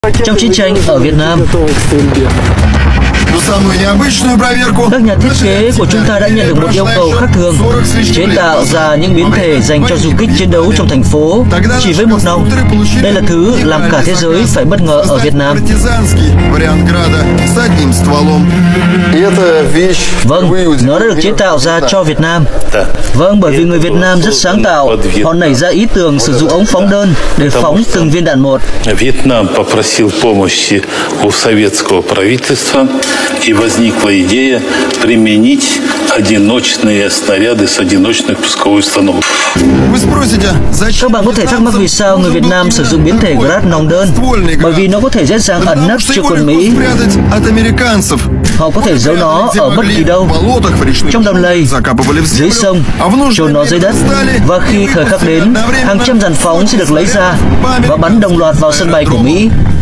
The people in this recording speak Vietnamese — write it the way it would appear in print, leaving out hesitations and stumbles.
Trong chiến tranh ở Việt Nam, các nhà thiết kế của chúng ta đã nhận được một yêu cầu khác thường, chế tạo ra những biến thể dành cho du kích chiến đấu trong thành phố chỉ với một nòng. Đây là thứ làm cả thế giới phải bất ngờ ở Việt Nam. Vâng, nó đã được chế tạo ra cho Việt Nam. Vâng, bởi vì người Việt Nam rất sáng tạo, họ nảy ra ý tưởng sử dụng ống phóng đơn để phóng từng viên đạn một. Việt Nam попросил помощи у советского правительства, и возникла идея применить одиночные снаряды с одиночных пусковой установок. Các bạn có thể thắc mắc vì sao người Việt Nam sử dụng biến thể Grad nòng đơn, bởi vì nó có thể dễ dàng ẩn nấp trước quân Mỹ. Họ có thể giấu nó ở bất kỳ đâu, trong đầm lầy, dưới sông, chôn nó dưới đất, và khi thời khắc đến, hàng trăm dàn phóng sẽ được lấy ra và bắn đồng loạt vào sân bay của Mỹ.